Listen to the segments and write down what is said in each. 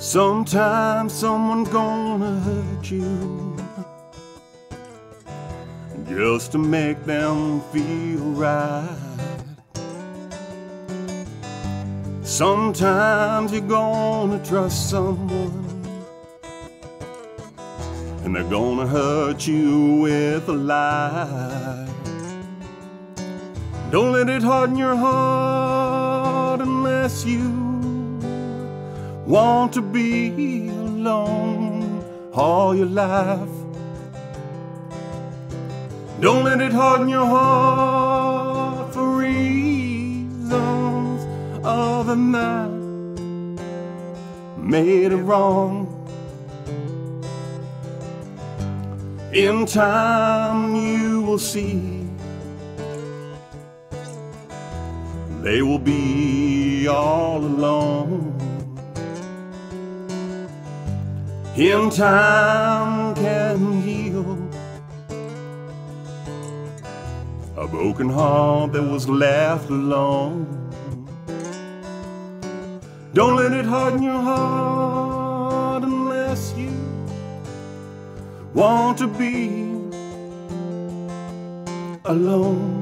Sometimes someone's gonna hurt you just to make them feel right. Sometimes you're gonna trust someone and they're gonna hurt you with a lie. Don't let it harden your heart unless you want to be alone all your life. Don't let it harden your heart for reasons other than that made it wrong. In time you will see they will be all alone. In time can heal a broken heart that was left alone. Don't let it harden your heart unless you want to be alone.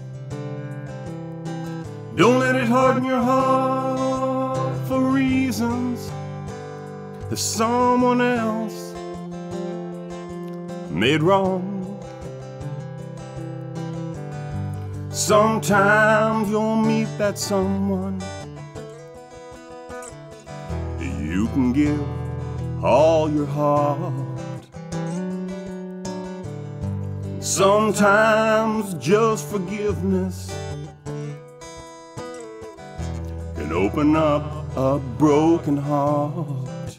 Don't let it harden your heart for reasons that someone else made wrong. Sometimes you'll meet that someone you can give all your heart. Sometimes just forgiveness can open up a broken heart.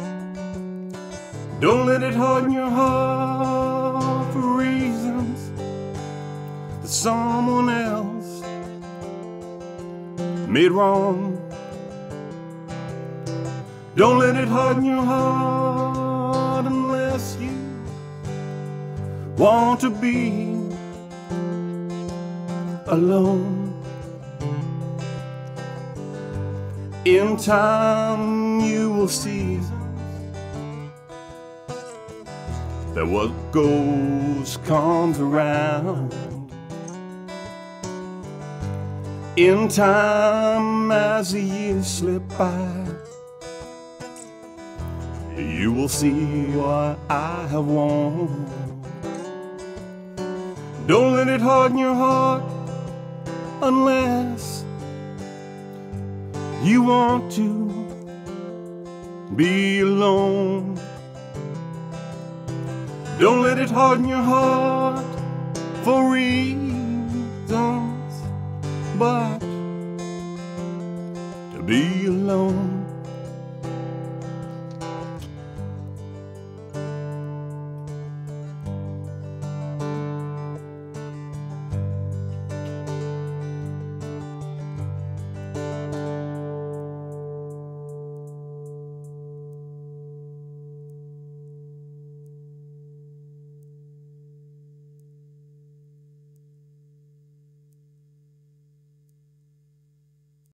Don't let it harden your heart for reasons that someone else made wrong. Don't let it harden your heart unless you want to be alone. In time you will see that what goes comes around. In time as the years slip by, you will see what I have won. Don't let it harden your heart unless you want to be alone. Don't let it harden your heart for reasons but to be alone.